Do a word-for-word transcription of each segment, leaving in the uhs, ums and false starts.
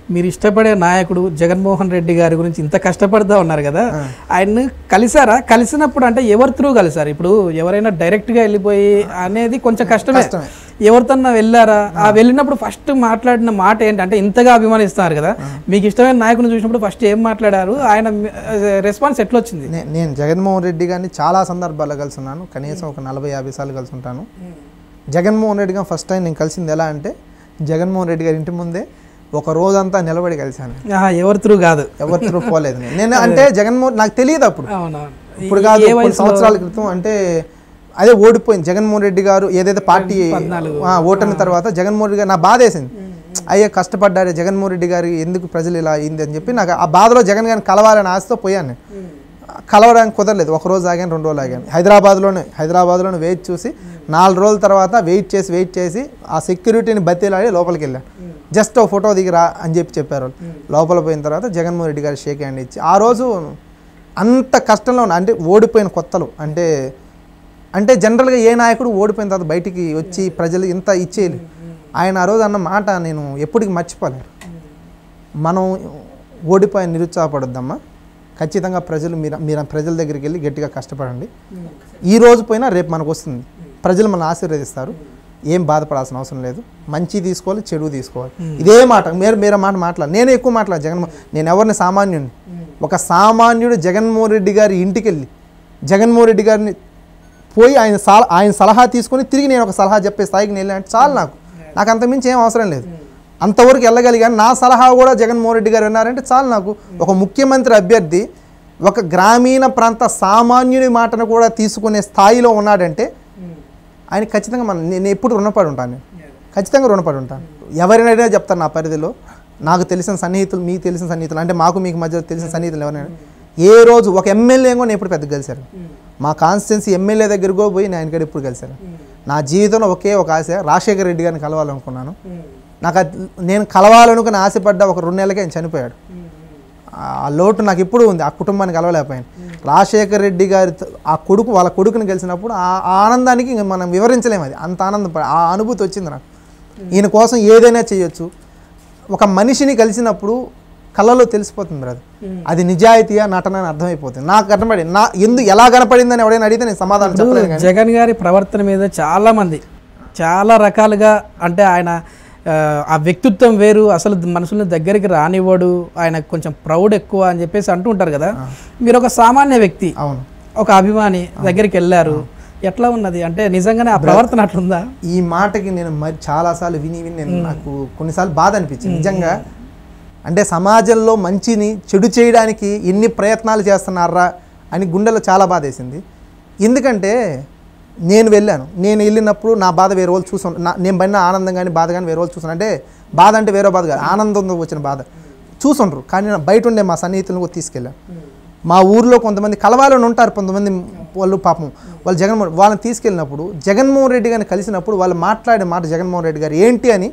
మీరు ఇష్టపడే నాయకుడు జగన్మోహన్ రెడ్డి గారి గురించి ఇంత కష్టపడుతూ ఉన్నారు కదా, ఆయన్ని కలిసారా? కలిసినప్పుడు అంటే ఎవరి త్రూ కలిసారు? ఇప్పుడు ఎవరైనా డైరెక్ట్గా వెళ్ళిపోయి అనేది కొంచెం కష్టమే. ఎవరితోన్నా వెళ్ళారా? ఆ వెళ్ళినప్పుడు ఫస్ట్ మాట్లాడిన మాట ఏంటంటే, ఇంతగా అభిమానిస్తున్నారు కదా, మీకు ఇష్టమైన నాయకుని చూసినప్పుడు ఫస్ట్ ఏం మాట్లాడారు? ఆయన రెస్పాన్స్ ఎట్లా వచ్చింది? నేను జగన్మోహన్ రెడ్డి గారిని చాలా సందర్భాల్లో కలిసి ఉన్నాను, కనీసం ఒక నలభై యాభై సార్లు కలిసి ఉంటాను. జగన్మోహన్ రెడ్డి గారు ఫస్ట్ టైం నేను కలిసింది ఎలా అంటే, జగన్మోహన్ రెడ్డి గారి ఇంటి ముందే ఒక రోజంతా నిలబడి కలిశాను. ఎవరి త్రూ కాదు, ఎవరి త్రూ పోలేదు నేను. అంటే జగన్మోహన్ నాకు తెలియదు అప్పుడు, ఇప్పుడు కాదు కొన్ని సంవత్సరాల క్రితం. అంటే అదే ఓడిపోయింది జగన్మోహన్ రెడ్డి గారు, ఏదైతే పార్టీ ఓటమి తర్వాత జగన్మోహన్ రెడ్డి గారు నా బాధ వేసింది. అయ్యే కష్టపడ్డారు జగన్మోహన్ రెడ్డి గారు, ఎందుకు ప్రజలు ఇలా అయింది అని చెప్పి నాకు ఆ బాధలో జగన్ గారిని కలవాలని ఆశతో పోయాను. కలవడానికి కుదరలేదు. ఒక రోజు ఆగాను, రెండు రోజులు ఆగాను. హైదరాబాద్లోనే హైదరాబాద్లోనే వెయిట్ చూసి నాలుగు రోజుల తర్వాత వెయిట్ చేసి వెయిట్ చేసి ఆ సెక్యూరిటీని బతిలాడి లోపలికి వెళ్ళాను. జస్ట్ ఒక ఫోటో దిగిరా అని చెప్పి చెప్పారు. లోపల పోయిన తర్వాత జగన్మోహన్ రెడ్డి గారు షేక్ హ్యాండ్ ఇచ్చి, ఆ రోజు అంత కష్టంలో ఉన్న అంటే ఓడిపోయిన కొత్తలు అంటే అంటే జనరల్గా ఏ నాయకుడు ఓడిపోయిన తర్వాత బయటికి వచ్చి ప్రజలు ఇంత ఇచ్చేయాలి. ఆయన ఆ రోజు అన్న మాట నేను ఎప్పటికీ మర్చిపోలేను. మనం ఓడిపోయిన నిరుత్సాహపడొద్దమ్మా, ఖచ్చితంగా ప్రజలు మీరు మీరు ప్రజల దగ్గరికి వెళ్ళి గట్టిగా కష్టపడండి. ఈ రోజు పోయినా రేపు మనకు వస్తుంది, ప్రజలు మనల్ని ఆశీర్వదిస్తారు, ఏం బాధపడాల్సిన అవసరం లేదు. మంచి తీసుకోవాలి, చెడు తీసుకోవాలి. ఇదే మాట మీరు మీరు మాట మాట్లాడు. నేను ఎక్కువ మాట్లాడు జగన్మోహన్, నేను ఎవరిని సామాన్యుడిని. ఒక సామాన్యుడు జగన్మోహన్ రెడ్డి గారి ఇంటికి వెళ్ళి జగన్మోహన్ రెడ్డి గారిని పోయి ఆయన సలహా ఆయన సలహా తీసుకొని తిరిగి నేను ఒక సలహా చెప్పే స్థాయికి నేను వెళ్ళాను. చాలు, నాకు నాకు అంతమించి ఏం అవసరం లేదు. అంతవరకు వెళ్ళగలిగాను. నా సలహా కూడా జగన్మోహన్ రెడ్డి గారు విన్నారంటే చాలు నాకు. ఒక ముఖ్యమంత్రి అభ్యర్థి ఒక గ్రామీణ ప్రాంత సామాన్యుడి మాటను కూడా తీసుకునే స్థాయిలో ఉన్నాడంటే ఆయన ఖచ్చితంగా మనం నేను ఎప్పుడు రుణపడి ఉంటాను. నేను ఖచ్చితంగా రుణపడి ఉంటాను. ఎవరైనా చెప్తాను నా పరిధిలో నాకు తెలిసిన సన్నిహితులు, మీకు తెలిసిన సన్నిహితులు, అంటే మాకు మీకు మధ్య తెలిసిన సన్నిహితులు ఎవరైనా ఏ రోజు ఒక ఎమ్మెల్యే కూడా నేను ఎప్పుడు పెద్ద కలిశారు. మా కాన్స్టిట్యున్సీ ఎమ్మెల్యే దగ్గరకు పోయి నేను ఆయన కూడా ఎప్పుడు కలిశాను. నా జీవితంలో ఒకే ఒక ఆశ, రాజశేఖర రెడ్డి గారిని కలవాలనుకున్నాను. నాకు నేను కలవాలనుకుని ఆశపడ్డ ఒక రెండు నెలలకే ఆయన చనిపోయాడు. ఆ లోటు నాకు ఎప్పుడు ఉంది, ఆ కుటుంబాన్ని కలవలేకపోయాను. రాజశేఖర రెడ్డి గారి ఆ కొడుకు వాళ్ళ కొడుకుని కలిసినప్పుడు ఆ ఆనందానికి ఇంక మనం వివరించలేము. అది అంత ఆనందం, ఆ అనుభూతి వచ్చింది నాకు. ఈయన కోసం ఏదైనా చేయొచ్చు. ఒక మనిషిని కలిసినప్పుడు కళ్ళలో తెలిసిపోతుంది బ్రదర్, అది నిజాయితీయా నటన అని అర్థమైపోతుంది. నాకు కనపడి నా ఎందు ఎలా కనపడిందని ఎవరైనా అడిగితే నేను సమాధానం చెప్పలేను. జగన్ గారి ప్రవర్తన మీద చాలా మంది చాలా రకాలుగా, అంటే ఆయన ఆ వ్యక్తిత్వం వేరు, అసలు మనుషుల్ని దగ్గరికి రానివ్వడు, ఆయన కొంచెం ప్రౌడ్ ఎక్కువ అని చెప్పేసి అంటూ ఉంటారు కదా. మీరు ఒక సామాన్య వ్యక్తి, అవును, ఒక అభిమాని దగ్గరికి వెళ్ళారు, ఎట్లా ఉన్నది? అంటే నిజంగానే ఆ ప్రవర్తన అట్లుందా? ఈ మాటకి నేను మరి చాలాసార్లు విని విని నేను నాకు కొన్నిసార్లు బాధ అనిపించింది నిజంగా. అంటే సమాజంలో మంచిని చెడు చేయడానికి ఎన్ని ప్రయత్నాలు చేస్తున్నారా అని గుండెలో చాలా బాధ వేసింది. ఎందుకంటే నేను వెళ్ళాను, నేను వెళ్ళినప్పుడు నా బాధ వేరే వాళ్ళు చూసాను. నా నేను పడిన ఆనందం కానీ బాధ కానీ వేరే వాళ్ళు చూసాను. అంటే బాధ అంటే వేరే బాధ కాదు, ఆనందంతో వచ్చిన బాధ చూసుండ్రు. కానీ బయట ఉండే మా సన్నిహితులను కూడా తీసుకెళ్ళాను. మా ఊర్లో కొంతమంది కలవాలని ఉంటారు, కొంతమంది వాళ్ళు పాపం వాళ్ళు జగన్మోహన్ వాళ్ళని తీసుకెళ్ళినప్పుడు జగన్మోహన్ రెడ్డి గారిని కలిసినప్పుడు వాళ్ళు మాట్లాడే మాట జగన్మోహన్ రెడ్డి గారు ఏంటి అని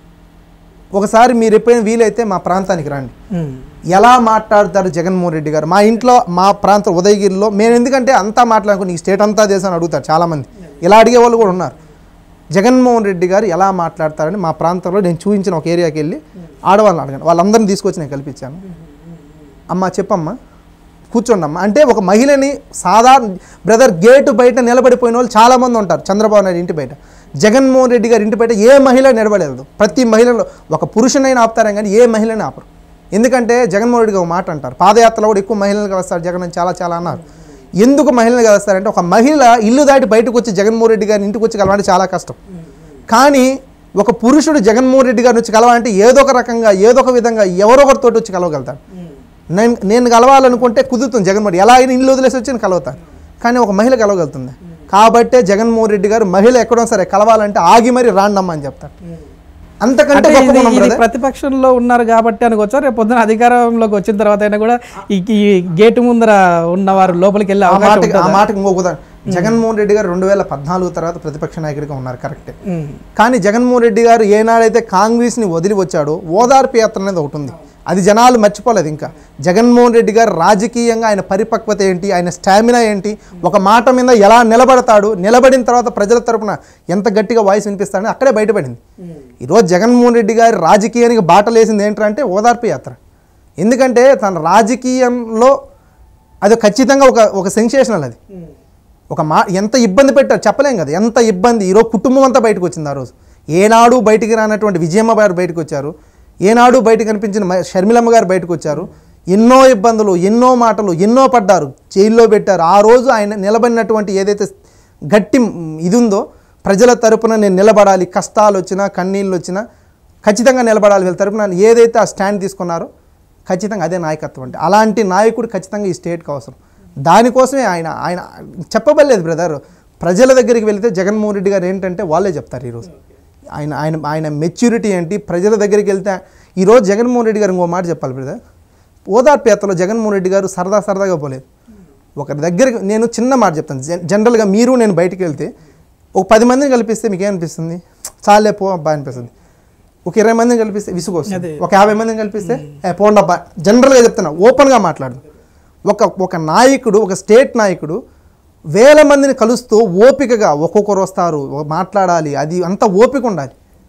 ఒకసారి మీరు ఎప్పుడైనా వీలైతే మా ప్రాంతానికి రండి. ఎలా మాట్లాడతారు జగన్మోహన్ రెడ్డి గారు మా ఇంట్లో, మా ప్రాంతం ఉదయగిరిలో. మేము ఎందుకంటే అంతా మాట్లాడుకుని నీకు స్టేట్ అంతా చేసాను అడుగుతారు చాలామంది, ఇలా అడిగే వాళ్ళు కూడా ఉన్నారు. జగన్మోహన్ రెడ్డి గారు ఎలా మాట్లాడతారని మా ప్రాంతంలో నేను చూపించిన ఒక ఏరియాకి వెళ్ళి ఆడవాళ్ళని అడగండి, వాళ్ళందరినీ తీసుకొచ్చి నేను కల్పించాను. అమ్మ చెప్పమ్మా, కూర్చోండి అమ్మ అంటే ఒక మహిళని సాధారణ బ్రదర్ గేటు బయట నిలబడిపోయిన వాళ్ళు చాలామంది ఉంటారు. చంద్రబాబు నాయుడు ఇంటి బయట, జగన్మోహన్ రెడ్డి గారి ఇంటి బయట ఏ మహిళ నిలబడలేదు. ప్రతి మహిళలో ఒక పురుషునైనా ఆపుతారే కానీ ఏ మహిళని ఆపరు. ఎందుకంటే జగన్మోహన్ రెడ్డి ఒక మాట అంటారు, పాదయాత్రలో కూడా ఎక్కువ మహిళలు కలుస్తారు జగన్ అని చాలా చాలా అన్నారు. ఎందుకు మహిళలు కలుస్తారంటే ఒక మహిళ ఇల్లు దాటి బయటకు వచ్చి జగన్మోహన్ రెడ్డి గారిని ఇంటికి వచ్చి కలవాలంటే చాలా కష్టం. కానీ ఒక పురుషుడు జగన్మోహన్ రెడ్డి గారిని వచ్చి కలవాలంటే ఏదో ఒక రకంగా ఏదో ఒక విధంగా ఎవరో ఒకరితోటి వచ్చి కలవగలుగుతాడు. నేను నేను కలవాలనుకుంటే కుదురుతుంది జగన్మోహన్, ఎలా అయినా ఇల్లు వదిలేసి వచ్చి నేను కలవుతాను. కానీ ఒక మహిళ కలవగలుగుతుంది. కాబట్టే జగన్మోహన్ రెడ్డి గారు మహిళ ఎక్కడో సరే కలవాలంటే ఆగి మరి రాండమ్మా అని చెప్తారు. అంతకంటే ప్రతిపక్షంలో ఉన్నారు కాబట్టి అనుకోవచ్చు, రేపు పొద్దున అధికారంలోకి వచ్చిన తర్వాత అయినా కూడా ఈ గేటు ముందర ఉన్నవారు లోపలికి వెళ్ళి ఆ మాటకి ఇంకొక జగన్మోహన్ రెడ్డి గారు రెండు వేల పద్నాలుగు తర్వాత ప్రతిపక్ష నాయకుడిగా ఉన్నారు కరెక్టే. కానీ జగన్మోహన్ రెడ్డి గారు ఏనాడైతే కాంగ్రెస్ని వదిలి వచ్చాడో ఓదార్పు యాత్ర అనేది ఒకటి ఉంది. అది జనాలు మర్చిపోలేదు. ఇంకా జగన్మోహన్ రెడ్డి గారు రాజకీయంగా ఆయన పరిపక్వత ఏంటి, ఆయన స్టామినా ఏంటి, ఒక మాట మీద ఎలా నిలబడతాడు, నిలబడిన తర్వాత ప్రజల తరపున ఎంత గట్టిగా వాయిస్ వినిపిస్తాడని అక్కడే బయటపడింది. ఈరోజు జగన్మోహన్ రెడ్డి గారి రాజకీయానికి బాటలేసింది ఏంటంటే ఓదార్పు యాత్ర. ఎందుకంటే తన రాజకీయంలో అది ఖచ్చితంగా ఒక ఒక సెన్సేషనల్. అది ఒక మా ఎంత ఇబ్బంది పెట్టారు చెప్పలేం కదా, ఎంత ఇబ్బంది. ఈరోజు కుటుంబం అంతా బయటకు వచ్చింది. ఆ రోజు ఏనాడు బయటికి రానటువంటి విజయమ్మ గారు బయటకు వచ్చారు, ఏనాడు బయటకు కనిపించిన షర్మిలమ్మ గారు బయటకు వచ్చారు. ఎన్నో ఇబ్బందులు, ఎన్నో మాటలు, ఎన్నో పడ్డారు, జైల్లో పెట్టారు. ఆ రోజు ఆయన నిలబడినటువంటి ఏదైతే గట్టి ఇది ఉందో, ప్రజల తరపున నేను నిలబడాలి, కష్టాలు వచ్చినా కన్నీళ్ళు వచ్చినా ఖచ్చితంగా నిలబడాలి వీళ్ళ తరపున ఏదైతే ఆ స్టాండ్ తీసుకున్నారో ఖచ్చితంగా అదే నాయకత్వం. అంటే అలాంటి నాయకుడు ఖచ్చితంగా ఈ స్టేట్కి అవసరం. దానికోసమే ఆయన ఆయన చెప్పబడలేదు బ్రదర్. ప్రజల దగ్గరికి వెళితే జగన్మోహన్ రెడ్డి గారు ఏంటంటే వాళ్ళే చెప్తారు ఈరోజు ఆయన ఆయన ఆయన మెచ్యూరిటీ ఏంటి. ప్రజల దగ్గరికి వెళ్తే ఈరోజు జగన్మోహన్ రెడ్డి గారు ఇంకో మాట చెప్పాలి బ్రదర్. ఓదార్పు యాత్రలో జగన్మోహన్ రెడ్డి గారు సరదా సరదాగా పోలేదు. ఒకరి దగ్గరికి నేను చిన్న మాట చెప్తాను. జనరల్గా మీరు నేను బయటికి వెళ్తే ఒక పది మందిని కల్పిస్తే మీకు ఏమనిపిస్తుంది? చాలే పో అబ్బా అనిపిస్తుంది. ఒక ఇరవై మందిని కల్పిస్తే విసుగు వస్తుంది. ఒక యాభై మందిని కల్పిస్తే ఏ పోండి అబ్బా. జనరల్గా చెప్తున్నా, ఓపెన్గా మాట్లాడు. ఒక ఒక నాయకుడు, ఒక స్టేట్ నాయకుడు వేల మందిని కలుస్తూ ఓపికగా ఒక్కొక్కరు వస్తారు, మాట్లాడాలి, అది అంత ఓపిక ఉండాలి.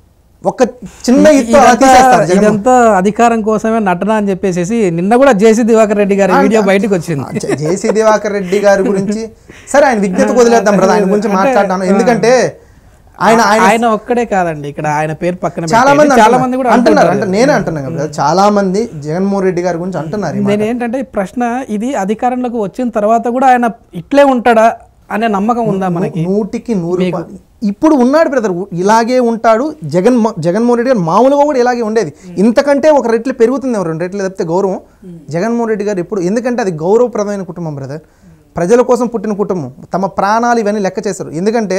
ఒక చిన్న ఇదంతా అధికారం కోసమే నటన అని చెప్పేసి నిన్న కూడా జేసీ దివాకర్ రెడ్డి గారి వీడియో బయటకు వచ్చింది. జేసీ దివాకర్ రెడ్డి గారి గురించి సరే ఆయన విజ్ఞత వదిలేద్దాం బ్రదర్, ఆయన గురించి మాట్లాడతాను. ఎందుకంటే ఆయన ఆయన ఒక్కడే కాదండి, ఇక్కడ ఆయన పేరు పక్కన చాలా మంది చాలా మంది కూడా అంటున్నారు. అంటే నేనే అంటున్నాను కదా, చాలా మంది జగన్మోహన్ రెడ్డి గారి గురించి అంటున్నారు. నేను ఏంటంటే ప్రశ్న ఇది, అధికారంలోకి వచ్చిన తర్వాత కూడా ఆయన ఇట్లే ఉంటాడా అనే నమ్మకం ఉందా మనకి? నూటికి నూరు. ఇప్పుడు ఉన్నాడు బ్రదర్, ఇలాగే ఉంటాడు. జగన్ జగన్మోహన్ రెడ్డి గారు మామూలుగా కూడా ఇలాగే ఉండేది. ఇంతకంటే ఒక రెట్లు పెరుగుతుంది, రెండు రెట్లు తప్పితే గౌరవం జగన్మోహన్ రెడ్డి గారు ఎప్పుడు. ఎందుకంటే అది గౌరవప్రదమైన కుటుంబం బ్రదర్, ప్రజల కోసం పుట్టిన కుటుంబం. తమ ప్రాణాలు ఇవన్నీ లెక్క చేశారు. ఎందుకంటే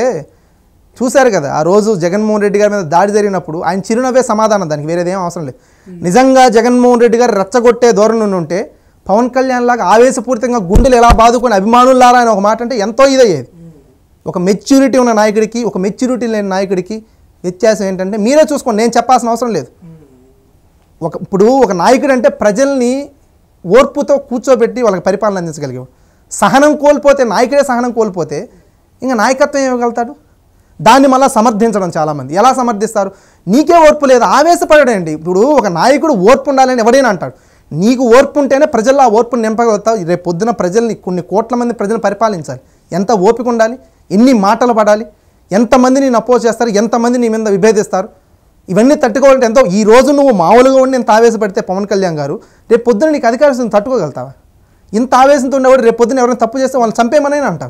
చూశారు కదా ఆ రోజు జగన్మోహన్ రెడ్డి గారి మీద దాడి జరిగినప్పుడు ఆయన చిరునవ్వే సమాధానం, దానికి వేరేదేం అవసరం లేదు. నిజంగా జగన్మోహన్ రెడ్డి గారు రెచ్చగొట్టే ధోరణి ఉంటే పవన్ కళ్యాణ్ లాగా ఆవేశపూరితంగా గుండెలు ఎలా బాదుకొని అభిమానులారా అని ఒక మాట అంటే ఎంతో ఇదయ్యేది. ఒక మెచ్యూరిటీ ఉన్న నాయకుడికి, ఒక మెచ్యూరిటీ లేని నాయకుడికి వ్యత్యాసం ఏంటంటే మీరే చూసుకోండి, నేను చెప్పాల్సిన అవసరం లేదు. ఒక ఇప్పుడు ఒక నాయకుడు అంటే ప్రజల్ని ఓర్పుతో కూర్చోబెట్టి వాళ్ళకి పరిపాలన అందించగలిగాడు. సహనం కోల్పోతే, నాయకుడే సహనం కోల్పోతే ఇంకా నాయకత్వం ఇవ్వగలుగుతాడు? దాన్ని మళ్ళీ సమర్థించడం చాలామంది ఎలా సమర్థిస్తారు? నీకే ఓర్పు లేదు, ఆవేశపడండి. ఇప్పుడు ఒక నాయకుడు ఓర్పు ఉండాలని ఎవడైనా అంటాడు. నీకు ఓర్పు ఉంటేనే ప్రజల్లో ఆ ఓర్పును నింపగలుగుతావు. రేపు పొద్దున ప్రజల్ని, కొన్ని కోట్ల మంది ప్రజలను పరిపాలించాలి. ఎంత ఓపిక ఉండాలి, ఎన్ని మాటలు పడాలి, ఎంతమంది నేను అపోజ్ చేస్తారు, ఎంతమంది నీ మీద విభేదిస్తారు, ఇవన్నీ తట్టుకోవాలంటే ఎంతో. ఈ రోజు నువ్వు మామూలుగా ఉండి ఇంత ఆవేశపడితే పవన్ కళ్యాణ్ గారు, రేపు పొద్దున నీకు అధికారం తట్టుకోగలుగుతావా? ఇంత ఆవేశంతో ఉండేవాడు రేపు పొద్దున ఎవరైనా తప్పు చేస్తే వాళ్ళని చంపేమని అంటారు.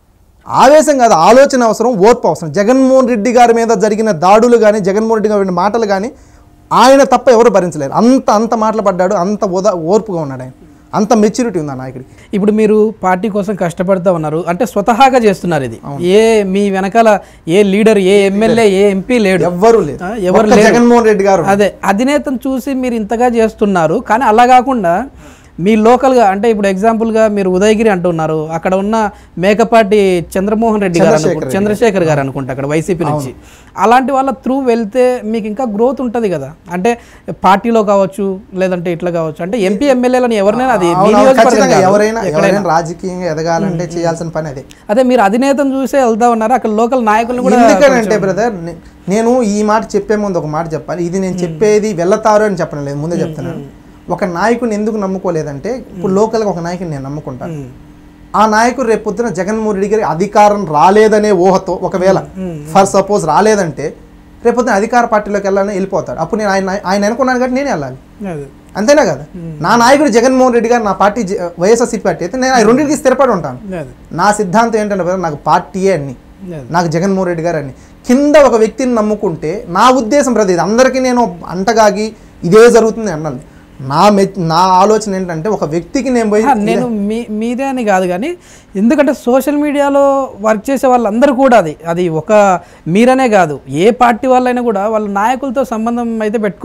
ఆవేశం కాదు, ఆలోచన అవసరం, ఓర్పు అవసరం. జగన్మోహన్ రెడ్డి గారి మీద జరిగిన దాడులు కానీ, జగన్మోహన్ రెడ్డి గారి మాటలు కానీ ఆయన తప్ప ఎవరు భరించలేరు. అంత అంత మాటలు పడ్డాడు, అంత ఓదా ఓర్పుగా ఉన్నాడు ఆయన, అంత మెచ్యూరిటీ ఉంది ఆ నాయకుడికి. ఇప్పుడు మీరు పార్టీ కోసం కష్టపడుతూ ఉన్నారు అంటే స్వతహాగా చేస్తున్నారు. ఇది ఏ మీ వెనకాల ఏ లీడర్, ఏ ఎమ్మెల్యే, ఏ ఎంపీ లేడు, ఎవ్వరు లేదు, ఎవరు లేదు, జగన్మోహన్ రెడ్డి గారు. అదే అధినేతను చూసి మీరు ఇంతగా చేస్తున్నారు. కానీ అలా కాకుండా మీ లోకల్గా అంటే ఇప్పుడు ఎగ్జాంపుల్గా మీరు ఉదయగిరి అంటున్నారు, అక్కడ ఉన్న మేకపాటి చంద్రమోహన్ రెడ్డి గారు చంద్రశేఖర్ గారు అనుకుంటా అక్కడ వైసీపీ నుంచి, అలాంటి వాళ్ళ త్రూ వెళ్తే మీకు ఇంకా గ్రోత్ ఉంటుంది కదా. అంటే పార్టీలో కావచ్చు, లేదంటే ఇట్లా కావచ్చు, అంటే ఎంపీ ఎమ్మెల్యేలను ఎవరినైనా, అది ఎవరైనా ఎవరైనా రాజకీయంగా ఎదగాలంటే చేయాల్సిన పని అదే. అదే మీరు అధినేతను చూసే వెళ్తా ఉన్నారు, అక్కడ లోకల్ నాయకులను కూడా. ఎందుకంటే బ్రదర్ నేను ఈ మాట చెప్పే ముందు ఒక మాట చెప్పాలి. ఇది నేను చెప్పేది వెళ్తారు అని చెప్పడం లేదు, ముందే చెప్తున్నాను. ఒక నాయకుడిని ఎందుకు నమ్ముకోలేదంటే, ఇప్పుడు లోకల్గా ఒక నాయకుడిని నేను నమ్ముకుంటాను. ఆ నాయకుడు రేపు పొద్దున జగన్మోహన్ రెడ్డి గారి అధికారం రాలేదనే ఊహతో, ఒకవేళ ఫర్ సపోజ్ రాలేదంటే రేపు పొద్దున అధికార పార్టీలోకి వెళ్ళాలని వెళ్ళిపోతాడు. అప్పుడు నేను ఆయన ఆయన అనుకున్నాను కాబట్టి నేనే వెళ్ళాలి, అంతేనా కదా. నా నాయకుడు జగన్మోహన్ రెడ్డి గారు, నా పార్టీ వైఎస్ఆర్సీపీ పార్టీ అయితే నేను ఆ రెండింటికి స్థిరపడి ఉంటాను. నా సిద్ధాంతం ఏంటంటే నాకు పార్టీయే అన్ని, నాకు జగన్మోహన్ రెడ్డి గారు అన్ని. కింద ఒక వ్యక్తిని నమ్ముకుంటే నా ఉద్దేశం ప్రతి అందరికీ నేను అంటగాగి ఇదే జరుగుతుంది అన్నాను. నా మె నా ఆలోచన ఏంటంటే ఒక వ్యక్తికి నేను పోయి, నేను మీ మీదే అని కాదు కానీ, ఎందుకంటే సోషల్ మీడియాలో వర్క్ చేసే వాళ్ళందరూ కూడా అది అది ఒక మీరనే కాదు, ఏ పార్టీ వాళ్ళైనా కూడా వాళ్ళ నాయకులతో సంబంధం అయితే పెట్టుకోరు.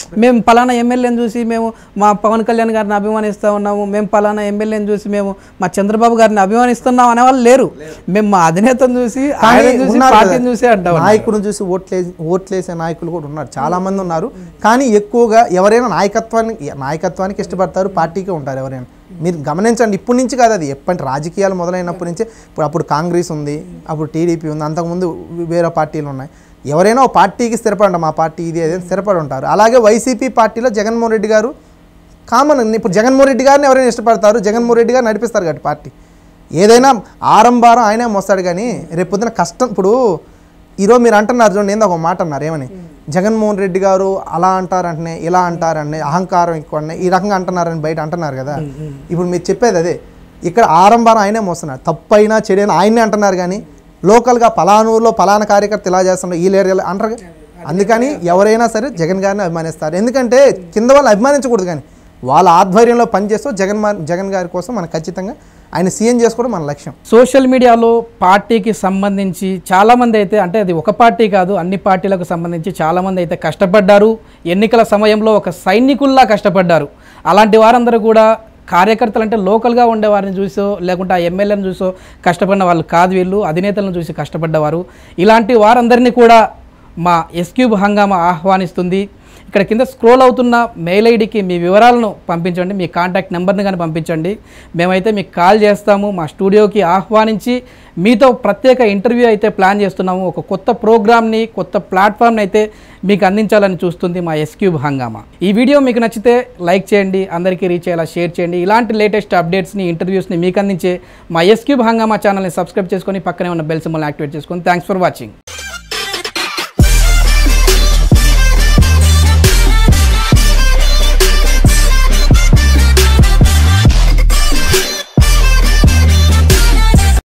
మేము పలానా ఎమ్మెల్యేని చూసి మేము మా పవన్ కళ్యాణ్ గారిని అభిమానిస్తూ ఉన్నాము, మేము పలానా ఎమ్మెల్యేని చూసి మేము మా చంద్రబాబు గారిని అభిమానిస్తున్నాం అనేవాళ్ళు లేరు. మేము మా అధినేతను చూసి చూసి పార్టీని చూసి అంటాం. నాయకుడిని చూసి ఓట్లే ఓట్లేసే నాయకులు కూడా ఉన్నారు, చాలా మంది ఉన్నారు. కానీ ఎక్కువగా ఎవరైనా నాయకత్వాన్ని నాయకత్వానికి ఇష్టపడతారు, పార్టీకే ఉంటారు ఎవరైనా. మీరు గమనించండి, ఇప్పటి నుంచి కాదు, అది ఎప్పటి రాజకీయాలు మొదలైనప్పటి నుంచే. ఇప్పుడు అప్పుడు కాంగ్రెస్ ఉంది, అప్పుడు టీడీపీ ఉంది, అంతకుముందు వేరే పార్టీలు ఉన్నాయి. ఎవరైనా ఒక పార్టీకి స్థిరపడండి, మా పార్టీ ఇది అదే స్థిరపడి ఉంటారు. అలాగే వైసీపీ పార్టీలో జగన్మోహన్ రెడ్డి గారు కామన్. ఇప్పుడు జగన్మోహన్ రెడ్డి గారిని ఎవరైనా ఇష్టపడతారు, జగన్మోహన్ రెడ్డి గారు నడిపిస్తారు కాబట్టి పార్టీ. ఏదైనా ఆరంభారం ఆయనే మోస్తాడు. కానీ రేపు పొద్దున కష్టం. ఇప్పుడు ఈరోజు మీరు అంటున్నారు చూడండి, ఏందో ఒక మాట అన్నారు, ఏమని జగన్మోహన్ రెడ్డి గారు అలా అంటారంటే ఇలా అంటారని, అహంకారం ఎక్కువ అనే ఈ రకంగా అంటున్నారని బయట అంటున్నారు కదా. ఇప్పుడు మీరు చెప్పేది అదే, ఇక్కడ ఆరంభారం ఆయనే మోస్తున్నారు. తప్పైనా చెడైనా ఆయనే అంటున్నారు. కానీ లోకల్గా పలానూరులో పలానా కార్యకర్త ఇలా చేస్తున్నారు, ఈ లేరు అంటారు. అందుకని ఎవరైనా సరే జగన్ గారిని అభిమానిస్తారు. ఎందుకంటే కింద వాళ్ళు అభిమానించకూడదు, కానీ వాళ్ళ ఆధ్వర్యంలో పనిచేస్తూ జగన్ జగన్ గారి కోసం మనం ఖచ్చితంగా ఆయన సీఎం చేసుకోవడం మన లక్ష్యం. సోషల్ మీడియాలో పార్టీకి సంబంధించి చాలామంది అయితే, అంటే అది ఒక పార్టీ కాదు, అన్ని పార్టీలకు సంబంధించి చాలామంది అయితే కష్టపడ్డారు. ఎన్నికల సమయంలో ఒక సైనికుల్లా కష్టపడ్డారు. అలాంటి వారందరూ కూడా కార్యకర్తలు అంటే లోకల్గా ఉండే వారిని చూసో లేకుంటే ఆ ఎమ్మెల్యేని చూసో కష్టపడిన వాళ్ళు కాదు, వీళ్ళు అధినేతలను చూసి కష్టపడ్డవారు. ఇలాంటి వారందరినీ కూడా మా ఎస్క్యూబ్ హంగామా ఆహ్వానిస్తుంది. ఇక్కడ కింద స్క్రోల్ అవుతున్న మెయిల్ ఐడికి మీ వివరాలను పంపించండి, మీ కాంటాక్ట్ నెంబర్ని కానీ పంపించండి. మేమైతే మీకు కాల్ చేస్తాము. మా స్టూడియోకి ఆహ్వానించి మీతో ప్రత్యేక ఇంటర్వ్యూ అయితే ప్లాన్ చేస్తున్నాము. ఒక కొత్త ప్రోగ్రామ్ని, కొత్త ప్లాట్ఫామ్ని అయితే మీకు అందించాలని చూస్తుంది మా ఎస్క్యూబ్ హంగామా. ఈ వీడియో మీకు నచ్చితే లైక్ చేయండి, అందరికీ రీచ్ అయ్యేలా షేర్ చేయండి. ఇలాంటి లేటెస్ట్ అప్డేట్స్ని, ఇంటర్వ్యూస్ని మీకు అందించే మా ఎస్క్యూబ్ హంగామా ఛానల్ని సబ్స్క్రైబ్ చేసుకొని పక్కనే ఉన్న బెల్ సింబల్ని యాక్టివేట్ చేసుకొని థ్యాంక్స్ ఫర్ వాచింగ్.